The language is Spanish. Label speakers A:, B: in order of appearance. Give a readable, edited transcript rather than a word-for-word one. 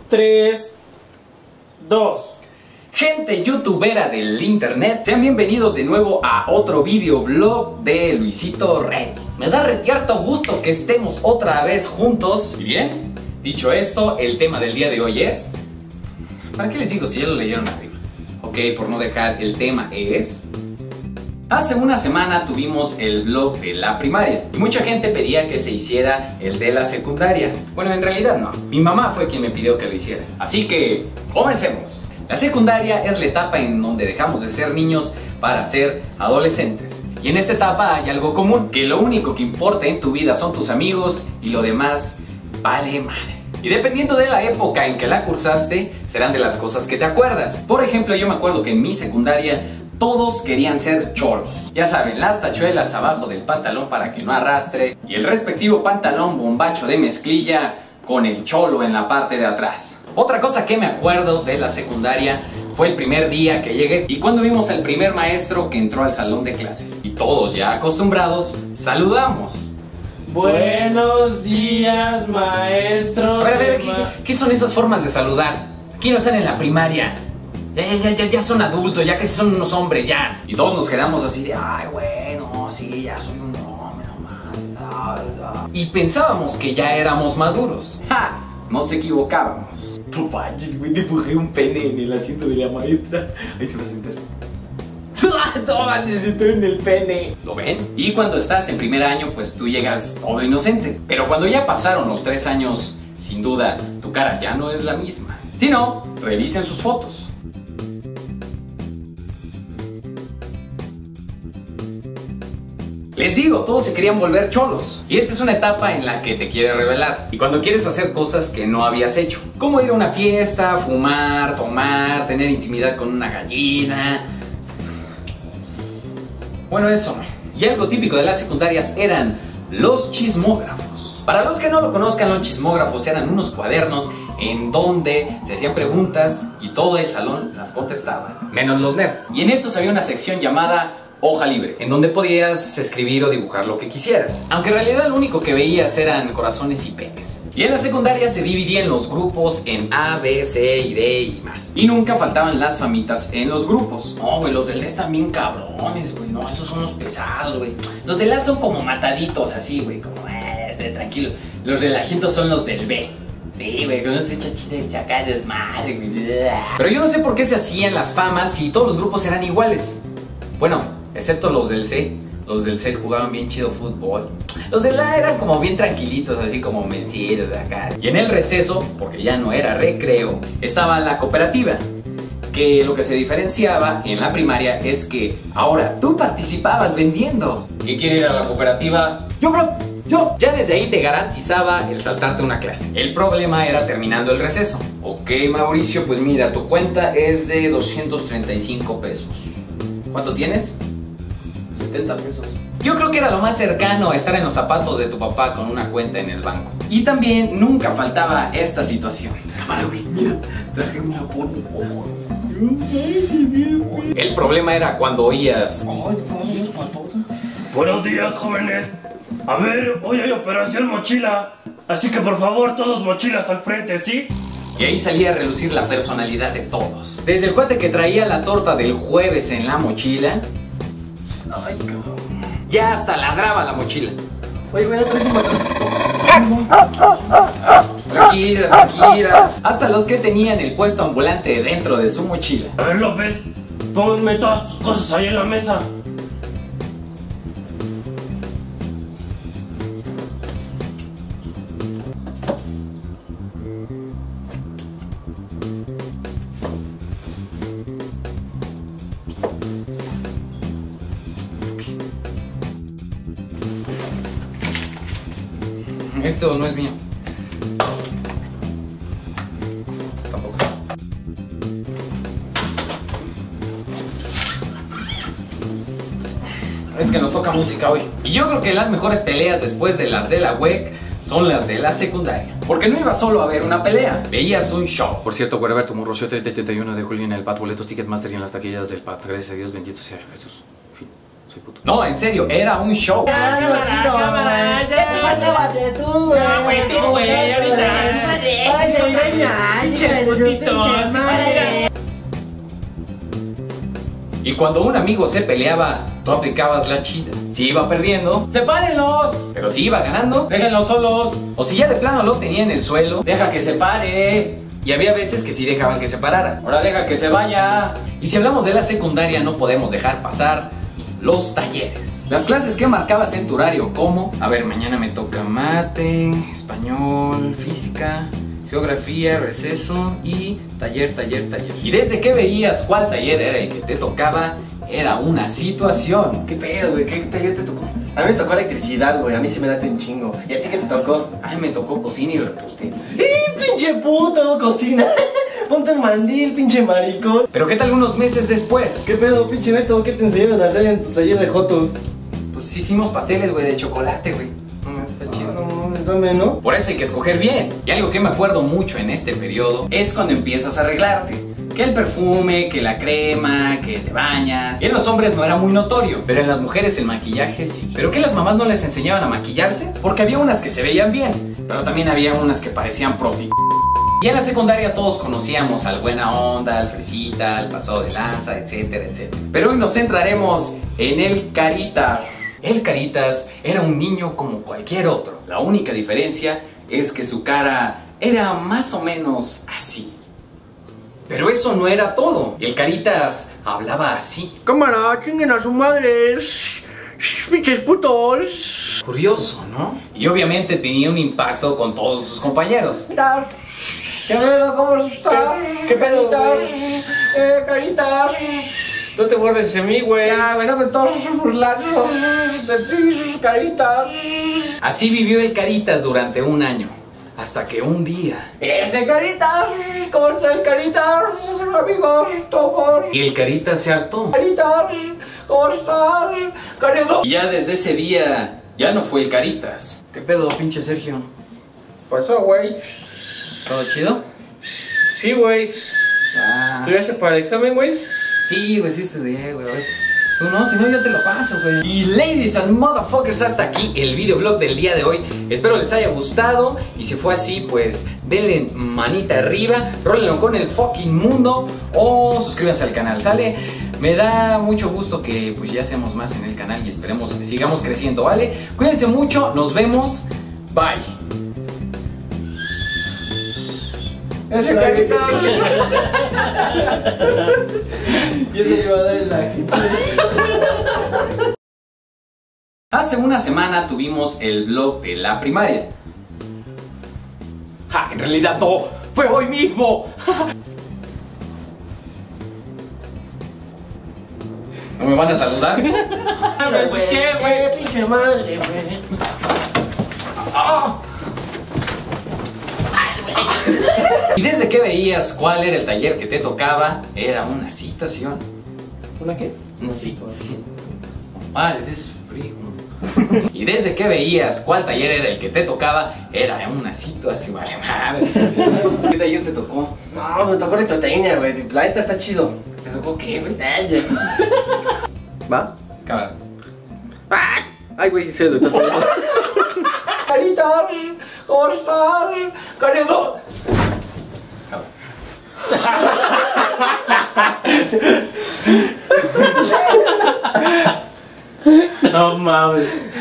A: 3, 2.
B: Gente youtubera del internet, sean bienvenidos de nuevo a otro videoblog de Luisito Rey. Me da retierto gusto que estemos otra vez juntos. Y bien, dicho esto, el tema del día de hoy es... ¿Para qué les digo si ya lo leyeron arriba? Ok, por no dejar, el tema es... Hace una semana tuvimos el vlog de la primaria y mucha gente pedía que se hiciera el de la secundaria. Bueno, en realidad no, mi mamá fue quien me pidió que lo hiciera. Así que, comencemos. La secundaria es la etapa en donde dejamos de ser niños para ser adolescentes. Y en esta etapa hay algo común, que lo único que importa en tu vida son tus amigos y lo demás vale madre. Y dependiendo de la época en que la cursaste, serán de las cosas que te acuerdas. Por ejemplo, yo me acuerdo que en mi secundaria todos querían ser cholos. Ya saben, las tachuelas abajo del pantalón para que no arrastre y el respectivo pantalón bombacho de mezclilla con el cholo en la parte de atrás. Otra cosa que me acuerdo de la secundaria fue el primer día que llegué y cuando vimos al primer maestro que entró al salón de clases. Y todos ya acostumbrados, saludamos.
A: Buenos días, maestro.
B: A ver, ¿qué son esas formas de saludar? Aquí no están en la primaria. Ya son adultos, ya que son unos hombres, ya. Y todos nos quedamos así de, ay, bueno, sí, ya soy un hombre, nomás. Y pensábamos que ya éramos maduros. ¡Ja! Nos equivocábamos.
A: No manches, güey, dibujé un pene en el asiento de la maestra. Ahí se va a sentar. Toma, te sentó en el pene.
B: ¿Lo ven? Y cuando estás en primer año, pues tú llegas todo inocente. Pero cuando ya pasaron los 3 años, sin duda, tu cara ya no es la misma. Si no, revisen sus fotos. Les digo, todos se querían volver cholos. Y esta es una etapa en la que te quieres revelar. Y cuando quieres hacer cosas que no habías hecho. Como ir a una fiesta, fumar, tomar, tener intimidad con una gallina. Bueno, eso. Y algo típico de las secundarias eran los chismógrafos. Para los que no lo conozcan, los chismógrafos eran unos cuadernos en donde se hacían preguntas y todo el salón las contestaba. Menos los nerds. Y en estos había una sección llamada hoja libre, en donde podías escribir o dibujar lo que quisieras. Aunque en realidad lo único que veías eran corazones y penes. Y en la secundaria se dividían los grupos en A, B, C y D y más. Y nunca faltaban las famitas en los grupos. No, güey, los del D están bien cabrones, güey. No, esos son los pesados, güey. Los del A son como mataditos, así, güey. Como, tranquilo. Los relajitos son los del B. Sí, güey, con ese chachito de chacal desmadre, güey. Pero yo no sé por qué se hacían las famas si todos los grupos eran iguales. Bueno, excepto los del C. Los del C jugaban bien chido fútbol. Los del A eran como bien tranquilitos, así como mencieros de acá. Y en el receso, porque ya no era recreo, estaba la cooperativa. Que lo que se diferenciaba en la primaria es que ahora tú participabas vendiendo. ¿Quién quiere ir a la cooperativa? Yo, bro. Yo. Ya desde ahí te garantizaba el saltarte una clase. El problema era terminando el receso. Ok, Mauricio, pues mira, tu cuenta es de 235 pesos. ¿Cuánto tienes? 70 pesos. Yo creo que era lo más cercano a estar en los zapatos de tu papá con una cuenta en el banco. Y también nunca faltaba esta situación. Cámara, güey, mira, traje una foto. El problema era cuando oías...
C: Buenos días, jóvenes. A ver, hoy hay operación mochila. Así que por favor, todos mochilas al frente, ¿sí?
B: Y ahí salía a relucir la personalidad de todos. Desde el cuate que traía la torta del jueves en la mochila. Ay, cabrón. Ya hasta ladraba la mochila.
A: Oye, güey,
B: tranquila, tranquila. Hasta los que tenían el puesto ambulante dentro de su mochila.
C: A ver, López, ponme todas tus cosas ahí en la mesa.
B: Esto no es mío. Tampoco. Es que nos toca música hoy. Y yo creo que las mejores peleas después de las de la WEC son las de la secundaria. Porque no ibas solo a ver una pelea, veías un show.
D: Por cierto, voy a ver tu morrocio 31 de julio en el PAT, boletos Ticketmaster y en las taquillas del PAT. Gracias a Dios, bendito sea Jesús. En fin, soy puto.
B: No, en serio, era un show.
A: Cámara, ya.
E: Tú, güey.
A: No, güey, tú, güey, ahorita.
E: Ay, se reina.
C: pinches putitos.
B: Y cuando un amigo se peleaba, tú aplicabas la chida. Si iba perdiendo, ¡sepárenlos! Pero si iba ganando, déjenlos solos. O si ya de plano lo tenía en el suelo, deja que se pare. Y había veces que sí dejaban que se parara. Ahora deja que se vaya. Y si hablamos de la secundaria, no podemos dejar pasar los talleres. Las clases que marcabas en tu horario, como, a ver, mañana me toca mate, español, física, geografía, receso y taller. Y desde que veías cuál taller era el que te tocaba, era una situación.
A: ¿Qué pedo, güey? ¿Qué taller te tocó?
E: A mí me tocó electricidad, güey. A mí sí me late un chingo. ¿Y a ti qué te tocó?
B: A mí me tocó cocina y repostería.
E: Pinche puto! Cocina. Ponte un mandil, pinche maricón.
B: Pero ¿qué tal unos meses después?
E: ¿Qué pedo, pinche Neto? ¿Qué te enseñaron a hacer en tu taller de jotos?
B: Pues hicimos pasteles, güey, de chocolate, güey. No, está chido.
E: No mames, dame, ¿no?
B: Por eso hay que escoger bien. Y algo que me acuerdo mucho en este periodo es cuando empiezas a arreglarte. Que el perfume, que la crema, que te bañas. Y en los hombres no era muy notorio, pero en las mujeres el maquillaje sí. ¿Pero qué las mamás no les enseñaban a maquillarse? Porque había unas que se veían bien, pero también había unas que parecían prostitutas. Y en la secundaria todos conocíamos al buena onda, al fresita, al pasado de lanza, etcétera. Pero hoy nos centraremos en el Caritas. El Caritas era un niño como cualquier otro. La única diferencia es que su cara era más o menos así. Pero eso no era todo. El Caritas hablaba así.
E: Cámara, chinguen a su madre. Pinches putos.
B: Curioso, ¿no? Y obviamente tenía un impacto con todos sus compañeros. ¿Qué pedo? ¿Cómo estás?
E: ¿Qué pedo,
B: Caritas.
E: No te borres de mí, güey.
B: Ya, güey, no me estoy burlando de ti, Caritas. Así vivió el Caritas durante un año. Hasta que un día... Caritas! ¿Cómo está el Caritas? Amigos, todos. Y el Caritas se hartó. Caritas, ¿cómo estás? Caritas. Y ya desde ese día, ya no fue el Caritas. ¿Qué pedo, pinche Sergio?
E: Pasó, güey.
B: ¿Todo chido?
E: Sí, güey.
B: Ah.
E: ¿Estudiaste para el examen, güey?
B: Sí, güey, sí estudié, güey. Tú no, si no yo te lo paso, güey. Y ladies and motherfuckers, hasta aquí el videoblog del día de hoy. Espero les haya gustado. Y si fue así, pues denle manita arriba, rólenlo con el fucking mundo o suscríbanse al canal, ¿sale? Me da mucho gusto que pues ya seamos más en el canal y esperemos que sigamos creciendo, ¿vale? Cuídense mucho, nos vemos. Bye. Ese Carita.
E: Y eso iba a dar en la gente.
B: Hace una semana tuvimos el vlog de la primaria. ¡Ja! En realidad no, fue hoy mismo. ¿No me van a saludar?
E: Pues qué, güey. Pinche madre, güey.
B: Y desde que veías cuál era el taller que te tocaba, era una situación.
E: ¿Una qué?
B: Una situación. Ah, this is free. Y desde que veías cuál taller era el que te tocaba, era una situación. Vale, madre. ¿Qué taller te tocó?
E: No, me tocó electrotecnia, güey. La neta está chido.
B: ¿Te tocó qué, güey?
E: ¿Va?
B: Cámara.
E: Ay, güey, se lo tocó.
B: Caritas, ¿cómo estás? Caritas.
C: No mames.